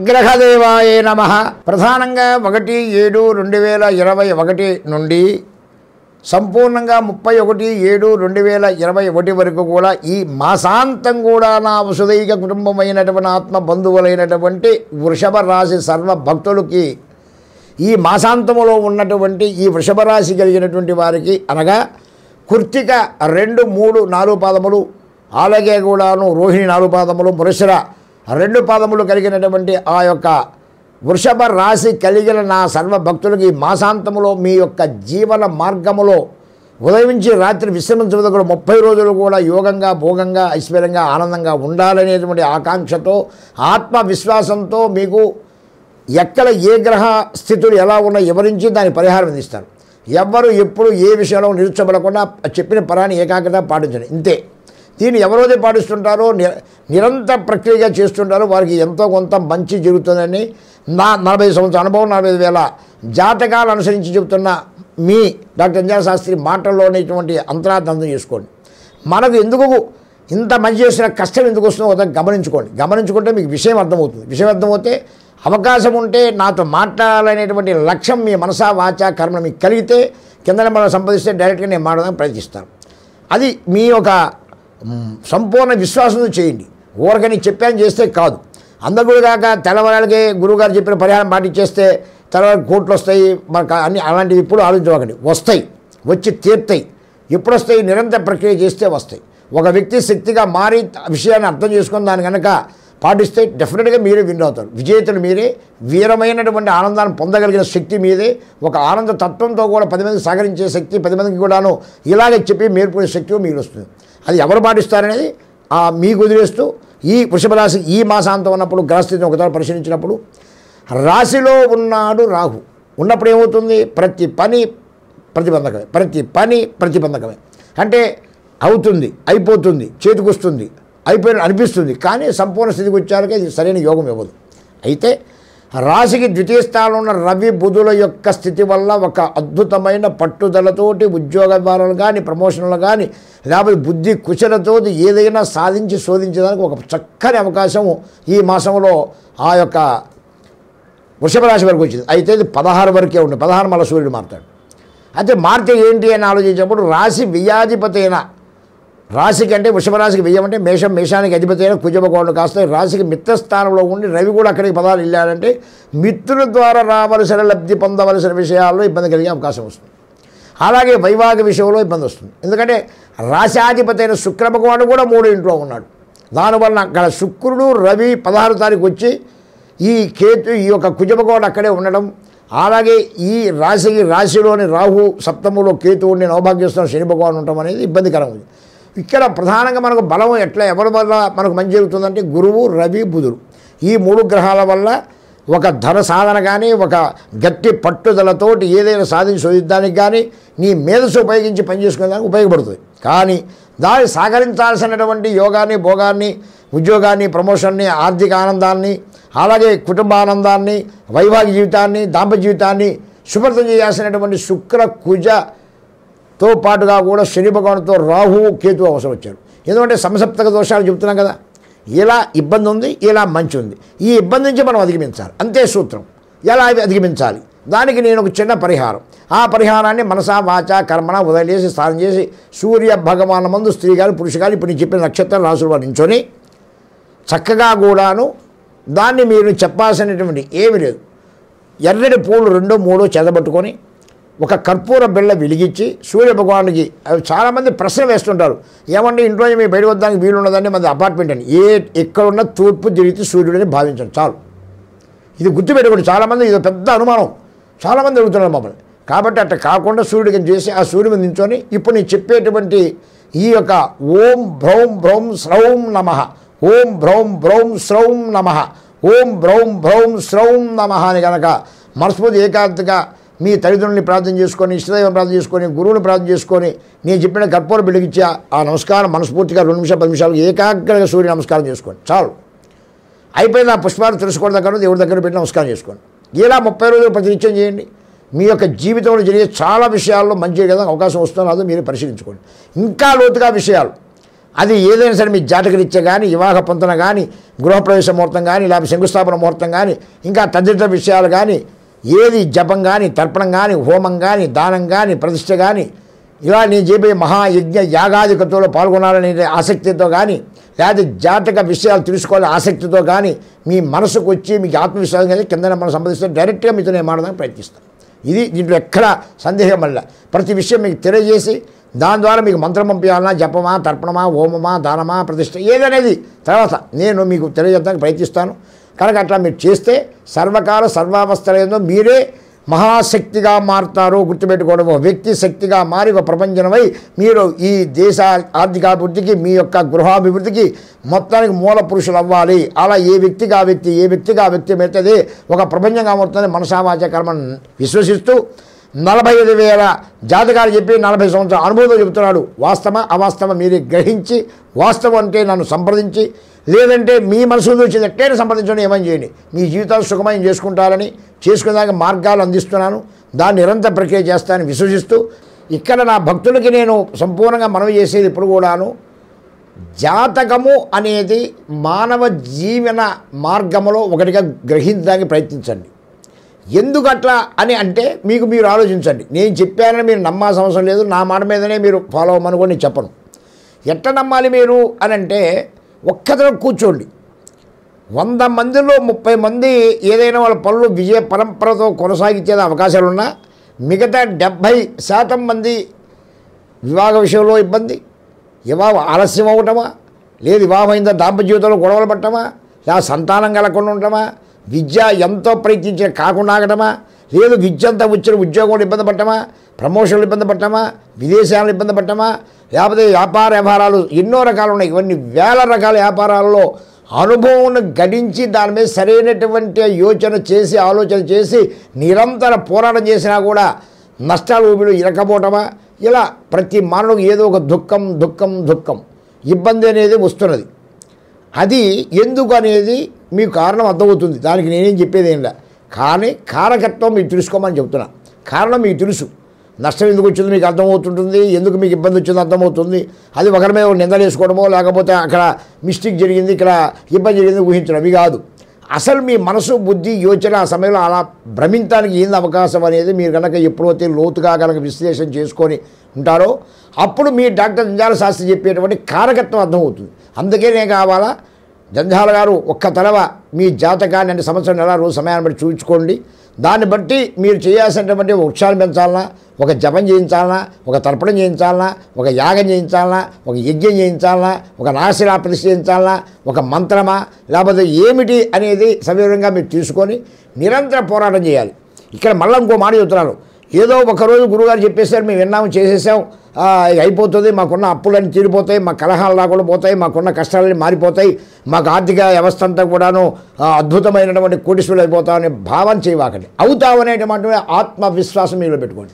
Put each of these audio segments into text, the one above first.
నవగ్రహదేవాయ నమః. ప్రధానంగా 1/7/2021 నుండి సంపూర్ణంగా 31/7/2021 వరకు కూడా ఈ మాసాంతం కూడా నా వసుదైక కుటుంబమైనటువంటి ఆత్మ బంధువులైనటువంటి వృషభ రాశి సర్వ భక్తులకి ఈ మాసాంతములో ఉన్నటువంటి ఈ వృషభ రాశి కలిగినటువంటి వారికి అనగా కృత్తిక 2, 3, 4 పాదములు, అలాగే కూడాను రోహిణి 4 పాదములు, మృగశిర 2 పాదములు కలిగినటువంటి ఆ యొక్క వృషభ రాశి కలిగిన నా సర్వ భక్తులకి మాసాంతములో మీ యొక్క జీవన మార్గములో ఉదయం నుంచి రాత్రి విశ్రమించడం కూడా 30 రోజులు కూడా యోగంగా, భోగంగా, ఐశ్వర్యంగా, ఆనందంగా ఉండాలనేటువంటి ఆకాంక్షతో, ఆత్మవిశ్వాసంతో మీకు ఎక్కడ ఏ గ్రహ స్థితులు ఎలా ఉన్నా వివరించి దాని పరిహారం అందిస్తారు. ఎవరు ఎప్పుడు ఏ విషయంలో నిరుత్సాహపడకుండా చెప్పిన పరాన్ని ఏకాగ్రత పాటించండి, ఇంతే. దీన్ని ఎవరైతే పాటిస్తుంటారో నిరంతర ప్రక్రియగా చేస్తుంటారో వారికి ఎంతో కొంత మంచి జరుగుతుందని నా 45 సంవత్సరాల అనుభవం, 45,000 జాతకాలు అనుసరించి చెబుతున్న మీ డాక్టర్ జంధ్యాల శాస్త్రి మాటల్లోనేటువంటి అంతరార్థం చేసుకోండి. మనకు ఎందుకు ఇంత మంచి చేసిన కష్టం ఎందుకు వస్తుందో ఒకసారి గమనించుకోండి. గమనించుకుంటే మీకు విషయం అర్థమవుతుంది. విషయం అర్థమవుతే అవకాశం ఉంటే నాతో మాట్లాడాలనేటువంటి లక్ష్యం మీ మనసా వాచా కర్మ మీకు కలిగితే కింద మనం సంపాదిస్తే డైరెక్ట్గా నేను మాట్లాడడానికి ప్రయత్నిస్తాను. అది మీ యొక్క సంపూర్ణ విశ్వాసంతో చేయండి. ఊరకని చెప్పాను చేస్తే కాదు. అందరు కూడా కాక తెల్లవాళ్ళకి గురువుగారు చెప్పిన పరిహారం పాటించేస్తే తర్వాత కోట్లు వస్తాయి మనకు అన్ని అలాంటివి ఇప్పుడు ఆలోచించకండి. వస్తాయి, వచ్చి తీర్తాయి. ఎప్పుడు వస్తాయి? నిరంతర ప్రక్రియ చేస్తే వస్తాయి. ఒక వ్యక్తి శక్తిగా మారి విషయాన్ని అర్థం చేసుకుని దాని కనుక పాటిస్తే డెఫినెట్గా మీరే విన్ అవుతారు. విజేతలు మీరే. వీరమైనటువంటి ఆనందాన్ని పొందగలిగిన శక్తి మీదే. ఒక ఆనంద తత్వంతో కూడా 10 మందికి సహకరించే శక్తి, 10 మందికి కూడాను ఇలాగే చెప్పి మేర్పడే శక్తి మీరు వస్తుంది. అది ఎవరు పాటిస్తారనేది మీకు వదిలేస్తూ ఈ వృషభ రాశి ఈ మాసాంతం ఉన్నప్పుడు గ్రహస్థితిని ఒకసారి పరిశీలించినప్పుడు రాశిలో ఉన్నాడు రాహు ఉన్నప్పుడు ఏమవుతుంది? ప్రతి పని ప్రతిబంధకమే. అంటే అవుతుంది, అయిపోతుంది, చేతికొస్తుంది, అయిపోయిన అనిపిస్తుంది, కానీ సంపూర్ణ స్థితికి వచ్చాక ఇది సరైన యోగం ఇవ్వదు. అయితే రాశికి ద్వితీయ స్థానంలో ఉన్న రవి బుధుల యొక్క స్థితి వల్ల ఒక అద్భుతమైన పట్టుదలతోటి ఉద్యోగ ద్వారాలు కానీ, ప్రమోషన్లు కానీ, లేకపోతే బుద్ధి కుశలతో ఏదైనా సాధించి శోధించడానికి ఒక చక్కని అవకాశం ఈ మాసంలో ఆ యొక్క వృషభ రాశి వరకు వచ్చింది. అయితే ఇది 16 వరకే ఉంది. 16 మళ్ళీ సూర్యుడు మారుతాడు. అయితే మారితే ఏంటి అని ఆలోచించినప్పుడు రాశి వ్యయాధిపతి అయిన రాశికి అంటే వృషభ రాశికి వ్యయం అంటే మేషానికి అధిపతి అయిన కుజభగవానుడు కాస్త రాశికి మిత్రస్థానంలో ఉండి రవి కూడా అక్కడికి 16 వెళ్ళాడంటే మిత్రుల ద్వారా రావలసిన లబ్ధి పొందవలసిన విషయాల్లో ఇబ్బంది కలిగే అవకాశం వస్తుంది. అలాగే వైవాహిక విషయంలో ఇబ్బంది వస్తుంది. ఎందుకంటే రాశాధిపతి అయిన శుక్రభగవానుడు కూడా 3 ఇంట్లో ఉన్నాడు. దానివల్ల అక్కడ శుక్రుడు రవి 16 తారీఖు వచ్చి ఈ కేతు ఈ యొక్క కుజభగవానుడు అక్కడే ఉండడం, అలాగే ఈ రాశిలోని రాహు సప్తములో కేతు ఉండి నవభాగ్యస్థానం శని భగవాన్ ఉండటం అనేది ఇబ్బందికరం ఉంది. ఇక్కడ ప్రధానంగా మనకు బలం ఎవరి వల్ల మనకు మంచి జరుగుతుందంటే గురువు, రవి, బుధుడు ఈ 3 గ్రహాల వల్ల ఒక ధన సాధన కానీ, ఒక గట్టి పట్టుదలతోటి ఏదైనా సాధించి శోధించడానికి కానీ, నీ మేధస్సు ఉపయోగించి పనిచేసుకునేదానికి ఉపయోగపడుతుంది. కానీ దాన్ని సహకరించాల్సినటువంటి యోగాన్ని, భోగాన్ని, ఉద్యోగాన్ని, ప్రమోషన్ని, ఆర్థిక ఆనందాన్ని, అలాగే కుటుంబ ఆనందాన్ని, వైవాహిక జీవితాన్ని, దాంపత్య జీవితాన్ని శుభ్రతం చేయాల్సినటువంటి శుక్ర కుజతో పాటుగా కూడా శని భగవానుతో రాహు కేతు అవసరం వచ్చారు. ఎందుకంటే సమసప్తక దోషాలు చెబుతున్నాం కదా. ఇలా ఇబ్బంది ఉంది, ఇలా మంచి ఉంది. ఈ ఇబ్బంది నుంచి మనం అధిగమించాలి, అంతే సూత్రం. ఎలా అధిగమించాలి దానికి నేను ఒక చిన్న పరిహారం. ఆ పరిహారాన్ని మనసా వాచా కర్మణ వదిలేసి స్నానం చేసి సూర్య భగవాన్ ముందు స్త్రీ కానీ పురుషు కానీ ఇప్పుడు నేను చెప్పిన నక్షత్రం రాసులు వారు నించొని చక్కగా కూడాను దాన్ని మీరు చెప్పాల్సినటువంటి ఏమీ లేదు. ఎర్రటి పూలు 2, 3 చెదబట్టుకొని ఒక కర్పూర బిళ్ళ వెలిగించి సూర్య భగవానుడికి చాలామంది ప్రశ్న వేస్తుంటారు, ఏమంటే ఇంట్లో మీరు బయట వద్దానికి వీలు ఉన్నదండి, మంది అపార్ట్మెంట్ అని. ఎక్కడున్న తూర్పు తిరిగితే సూర్యుడని భావించండి చాలు. ఇది గుర్తుపెట్టుకోండి. చాలామంది ఇది పెద్ద అనుమానం, చాలామంది అడుగుతున్నారు మమ్మల్ని. కాబట్టి అట్లా కాకుండా సూర్యుడికి చేసి ఆ సూర్యుడి మీద నించొని ఇప్పుడు నేను చెప్పేటువంటి ఈ యొక్క ఓం భ్రౌం భ్రౌం స్రౌం నమః, ఓం భ్రౌం భ్రౌం స్రౌం నమః, ఓం భ్రౌం భ్రౌం స్రౌం నమః అని కనుక మనస్ఫూర్తి ఏకాంతగా మీ తల్లిదండ్రులని ప్రార్థన చేసుకొని, ఇష్టదైవం ప్రార్థన చేసుకొని, గురువుని ప్రార్థన చేసుకొని నేను చెప్పిన కర్పూర బిడ్డకిచ్చి ఆ నమస్కారం మనస్ఫూర్తిగా 2 నిమిషాలు 10 నిమిషాలు ఏకాగ్రంగా సూర్య నమస్కారం చేసుకోండి చాలు. అయిపోయిన ఆ పుష్పాలు తెలుసుకోవడం దగ్గర దేవుడి దగ్గర పెట్టి నమస్కారం చేసుకోండి. ఇలా 30 రోజులు ప్రతినిత్యం చేయండి. మీ యొక్క జీవితంలో జరిగే చాలా విషయాల్లో మంచి కదా అవకాశం వస్తుందో మీరే పరిశీలించుకోండి. ఇంకా లోతుగా విషయాలు అది ఏదైనా సరే మీ జాతకరీత్యా కానీ, వివాహ పొంతన కానీ, గృహప్రవేశ ముహూర్తం కానీ, లేకపోతే శంకుస్థాపన ముహూర్తం కానీ, ఇంకా తదితర విషయాలు కానీ, ఏది జపం కానీ, తర్పణం కానీ, హోమం కానీ, దానం కానీ, ప్రతిష్ఠ కానీ, ఇలా నేను చెప్పే మహాయజ్ఞ యాగాదికతలో పాల్గొనాలనే ఆసక్తితో కానీ, లేకపోతే జాతక విషయాలు తెలుసుకోవాలని ఆసక్తితో కానీ మీ మనసుకు వచ్చి మీకు ఆత్మవిశ్వాసం కానీ కింద మనం సంబంధిస్తే డైరెక్ట్గా మీతో నేను మాట్లాడడానికి ప్రయత్నిస్తాను. ఇది దీంట్లో ఎక్కడ సందేహం వల్ల ప్రతి విషయం మీకు తెలియజేసి దాని ద్వారా మీకు మంత్రం పంపించాలన్నా, జపమా, తర్పణమా, హోమమా, దానమా, ప్రతిష్ఠ ఏదనేది తర్వాత నేను మీకు తెలియజేయడానికి ప్రయత్నిస్తాను. కనుక అట్లా మీరు చేస్తే సర్వకాల సర్వావస్థలంలో మీరే మహాశక్తిగా మారుతారు. గుర్తుపెట్టుకోవడం, ఒక వ్యక్తి శక్తిగా మారి ఒక ప్రపంచమై మీరు ఈ దేశ ఆర్థికాభివృద్ధికి, మీ యొక్క గృహాభివృద్ధికి మొత్తానికి మూల పురుషులు అవ్వాలి. అలా ఏ వ్యక్తిగా ఆ వ్యక్తి, ఏ వ్యక్తిగా ఆ వ్యక్తి మెత్తది ఒక ప్రపంచంగా మారుతుంది మనసావాచ కర్మను విశ్వసిస్తూ 45,000 జాతకాలు చెప్పి 40 సంవత్సరాల అనుభవంతో చెబుతున్నాడు. వాస్తవ అవాస్తవ మీరే గ్రహించి, వాస్తవం అంటే నన్ను సంప్రదించి, లేదంటే మీ మనసు వచ్చింది ఎట్టైనా సంప్రదించండి, ఏమని చేయండి. మీ జీవితాలు సుఖమయం చేసుకుంటారని, చేసుకునేదానికి మార్గాలు అందిస్తున్నాను. దాన్ని నిరంతర ప్రక్రియ చేస్తానని విశ్వసిస్తూ ఇక్కడ నా భక్తులకి నేను సంపూర్ణంగా మనవి చేసేది ఇప్పుడు కూడాను, జాతకము అనేది మానవ జీవన మార్గములో ఒకటిగా గ్రహించడానికి ప్రయత్నించండి. ఎందుకట్లా అని అంటే మీకు మీరు ఆలోచించండి. నేను చెప్పానని మీరు నమ్మాల్సిన అవసరం లేదు. నా మాట మీదనే మీరు ఫాలో అవ్వమని కూడా నేను చెప్పను. ఎట్లా నమ్మాలి మీరు అని అంటే ఒక్కదరం కూర్చోండి. 100 మందిలో 30 మంది ఏదైనా వాళ్ళ పనులు విజయ పరంపరతో కొనసాగించే అవకాశాలున్నా, మిగతా 70% మంది వివాహ విషయంలో ఇబ్బంది, వివాహం ఆలస్యం అవ్వటమా, లేదు వివాహం అయిందా దాంపత్య జీవితంలో గొడవలు పట్టమా, లేదా సంతానం కలగకుండా ఉండటమా, విద్య ఎంతో ప్రయత్నించిన కాకుండా ఆగటమా, లేదు విద్య అంతా వచ్చిన ఉద్యోగంలో ఇబ్బంది పట్టమా, ప్రమోషన్లు ఇబ్బంది పట్టమా, విదేశాలను ఇబ్బంది పట్టమా, లేకపోతే వ్యవహారాలు ఎన్నో రకాలు ఉన్నాయి. ఇవన్నీ వేల రకాల వ్యాపారాల్లో అనుభవం గడించి దాని మీద సరైనటువంటి యోచన చేసి, ఆలోచన చేసి నిరంతర పోరాటం చేసినా కూడా నష్టాలు ఊబిలో ఇరకపోవటమా, ఇలా ప్రతి మానవుడికి ఏదో ఒక దుఃఖం ఇబ్బంది అనేది వస్తున్నది. అది ఎందుకు అనేది మీకు కారణం అర్థమవుతుంది. దానికి నేనేం చెప్పేది ఏం లే, కానీ కారకత్వం మీకు తెలుసుకోమని చెప్తున్నా. కారణం మీకు తెలుసు, నష్టం ఎందుకు వచ్చిందో మీకు అర్థమవుతుంటుంది, ఎందుకు మీకు ఇబ్బంది వచ్చిందో అర్థమవుతుంది. అది ఒకరి మీద నిందలు వేసుకోవడమో, లేకపోతే అక్కడ మిస్టేక్ జరిగింది, ఇక్కడ ఇబ్బంది జరిగింది ఊహించడం అవి కాదు. అసలు మీ మనసు, బుద్ధి, యోచన ఆ సమయంలో అలా భ్రమించడానికి ఏంది అవకాశం అనేది మీరు కనుక ఎప్పుడైతే లోతుగా కనుక విశ్లేషణ చేసుకొని ఉంటారో అప్పుడు మీ డాక్టర్ జంధ్యాల శాస్త్రి చెప్పేటువంటి కారకత్వం అర్థమవుతుంది. అందుకే నేను కావాలా జంధ్యాల గారు ఒక్క తలవ మీ జాతకాన్ని అంటే సంవత్సరం నెల రోజు సమయాన్ని బట్టి చూపించుకోండి. దాన్ని బట్టి మీరు చేయాల్సినటువంటి వృక్షాలు పెంచాలన్నా, ఒక జపం చేయించాలన్నా, ఒక తర్పణం చేయించాలన్నా, ఒక యాగం చేయించాలన్నా, ఒక యజ్ఞం చేయించాలన్నా, ఒక నాగశిలా ప్రతిష్ఠ చేయించాలన్నా, ఒక మంత్రమా, లేకపోతే ఏమిటి అనేది సవివరంగా మీరు తీసుకొని నిరంతర పోరాటం చేయాలి. ఇక్కడ మళ్ళీ ఇంకో మాట చెబుతున్నాను. ఏదో ఒకరోజు గురువుగారు చెప్పేసారు, మేము విన్నాము, చేసేసాం, అయిపోతుంది, మాకున్న అప్పులన్నీ తీరిపోతాయి, మా కలహాలు రాకుండా పోతాయి, మాకున్న కష్టాలన్నీ మారిపోతాయి, మాకు ఆర్థిక వ్యవస్థ అంతా కూడాను అద్భుతమైనటువంటి కోటీశ్వరులు అయిపోతామనే భావన చేయవాకండి. అవుతామనేటువంటి ఆత్మవిశ్వాసం మీలో పెట్టుకోండి.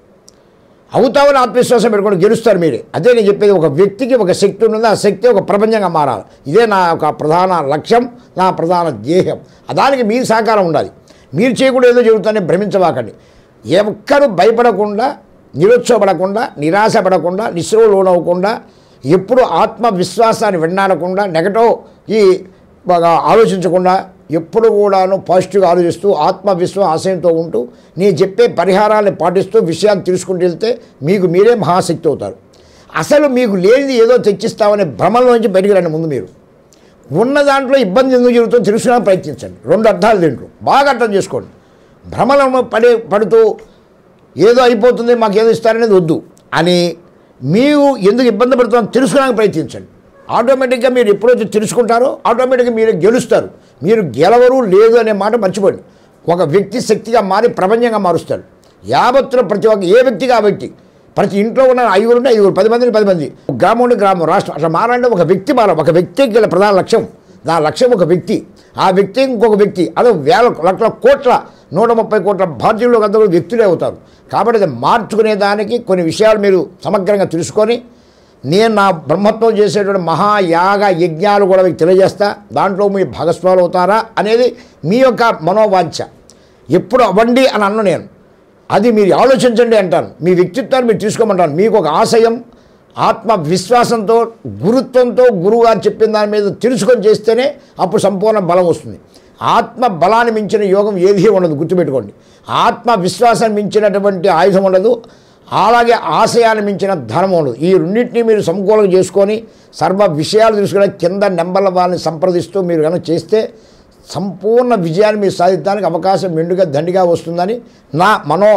అవుతామని ఆత్మవిశ్వాసం పెట్టుకోండి, గెలుస్తారు మీరే. అదే నేను చెప్పేది, ఒక వ్యక్తికి ఒక శక్తి ఉన్నది, ఆ శక్తి ఒక ప్రపంచంగా మారాలి. ఇదే నా ఒక ప్రధాన లక్ష్యం, నా ప్రధాన ధ్యేయం. దానికి మీరు సహకారం ఉండాలి. మీరు చేయకుండా ఏదో జరుగుతుందని భ్రమించవాకండి. ఎక్కడూ భయపడకుండా, నిరుత్సాహపడకుండా, నిరాశపడకుండా, నిస్సృహకు లోనవ్వకుండా, ఎప్పుడు ఆత్మవిశ్వాసాన్ని వెన్నాడకుండా, నెగటివ్ ఈ ఆలోచించకుండా, ఎప్పుడు కూడాను పాజిటివ్గా ఆలోచిస్తూ ఆత్మవిశ్వాసంతో ఉంటూ నేను చెప్పే పరిహారాలను పాటిస్తూ విషయాన్ని తెలుసుకుంటూ వెళ్తే మీకు మీరే మహాశక్తి అవుతారు. అసలు మీకు లేనిది ఏదో తెచ్చిస్తామనే భ్రమలోంచి బయటికి రండి. ముందు మీరు ఉన్న దాంట్లో ఇబ్బంది ఎందుకు జరుగుతుందో తెలుసుకోవడానికి ప్రయత్నించండి. 2 అర్థాలు దీంట్లో బాగా అర్థం చేసుకోండి. భ్రమలను పడుతూ ఏదో అయిపోతుంది, మాకు ఏదో ఇస్తారనేది వద్దు అని మీరు ఎందుకు ఇబ్బంది పడుతుందో తెలుసుకోవడానికి ప్రయత్నించండి. ఆటోమేటిక్గా మీరు ఎప్పుడైతే తెలుసుకుంటారో ఆటోమేటిక్గా మీరు గెలుస్తారు. మీరు గెలవరు లేదు అనే మాట మర్చిపోండి. ఒక వ్యక్తి శక్తిగా మారి ప్రపంచంగా మారుస్తాడు. యావత్తులో ప్రతి ఒక్క ఏ వ్యక్తిగా ఆ వ్యక్తి, ప్రతి ఇంట్లో ఉన్న 5 ఉంటే 5, 10 మందిని 10 మంది, గ్రామం ఉంటే గ్రామం, రాష్ట్రం, అట్లా మారాలంటే ఒక వ్యక్తి మారాలి. ఒక వ్యక్తికి గల ప్రధాన లక్ష్యం, నా లక్ష్యం ఒక వ్యక్తి, ఆ వ్యక్తి ఇంకొక వ్యక్తి, అదే వేల లక్షల కోట్ల 130 కోట్ల భారతీయులు అందరూ వ్యక్తులే అవుతారు. కాబట్టి అది మార్చుకునే దానికి కొన్ని విషయాలు మీరు సమగ్రంగా తెలుసుకొని నేను నా బ్రహ్మత్వం చేసేటువంటి మహాయాగ యజ్ఞాలు కూడా మీకు తెలియజేస్తా. దాంట్లో మీ భాగస్వాములు అవుతారా అనేది మీ యొక్క మనోవాంఛ. ఎప్పుడు అవ్వండి అని అన్ను నేను, అది మీరు ఆలోచించండి అంటాను. మీ వ్యక్తిత్వాన్ని మీరు తీసుకోమంటాను. మీకు ఒక ఆశయం, ఆత్మవిశ్వాసంతో గురుత్వంతో గురువుగారు చెప్పిన దాని మీద తెలుసుకొని చేస్తేనే అప్పుడు సంపూర్ణ బలం వస్తుంది. ఆత్మ బలాన్ని మించిన యోగం ఏదీ ఉండదు, గుర్తుపెట్టుకోండి. ఆత్మవిశ్వాసాన్ని మించినటువంటి ఆయుధం ఉండదు, అలాగే ఆశయాన్ని మించిన ధనం ఉండదు. ఈ రెండింటినీ మీరు సమకూలంగా చేసుకొని సర్వ విషయాలు తెలుసుకుని కింద నెంబర్ల వాళ్ళని సంప్రదిస్తూ మీరు కనుక చేస్తే సంపూర్ణ విజయాన్ని మీరు సాధించడానికి అవకాశం మెండుగా దండిగా వస్తుందని నా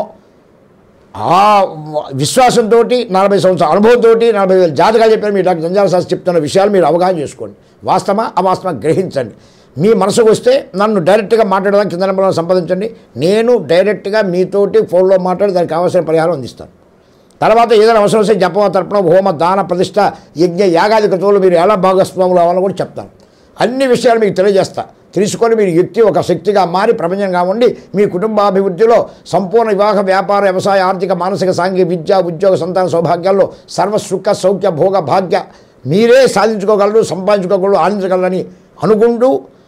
ఆ విశ్వాసంతో 40 సంవత్సరాల అనుభవంతో 40,000 జాతకాలు చెప్పారు మీరు డాక్టర్ జంధ్యాల శాస్త్రి చెప్తున్న విషయాలు మీరు అవగాహన చేసుకోండి. వాస్తవమా అవాస్తవమా గ్రహించండి. మీ మనసుకు వస్తే నన్ను డైరెక్ట్గా మాట్లాడడానికి కింద నెంబర్లను సంప్రదించండి. నేను డైరెక్ట్గా మీతోటి ఫోన్లో మాట్లాడి దానికి కావాల్సిన పరిహారం అందిస్తాను. తర్వాత ఏదైనా అవసరం వస్తే జప తర్పణ హోమ దాన ప్రతిష్ట యజ్ఞ యాగాది క్రతువులు మీరు ఎలా భాగస్వాములు అవ్వాలని కూడా చెప్తాను. అన్ని విషయాలు మీకు తెలియజేస్తా. తెలుసుకొని మీరు వ్యక్తి ఒక శక్తిగా మారి ప్రపంచంగా ఉండి మీ కుటుంబాభివృద్ధిలో సంపూర్ణ వివాహ వ్యాపార వ్యవసాయ ఆర్థిక మానసిక సాంఘిక విద్య ఉద్యోగ సంతాన సౌభాగ్యాల్లో సర్వ సుఖ సౌఖ్య భోగ భాగ్య మీరే సాధించుకోగలరు, సంపాదించుకోగలరు, ఆనందించగలరని అనుకుంటూ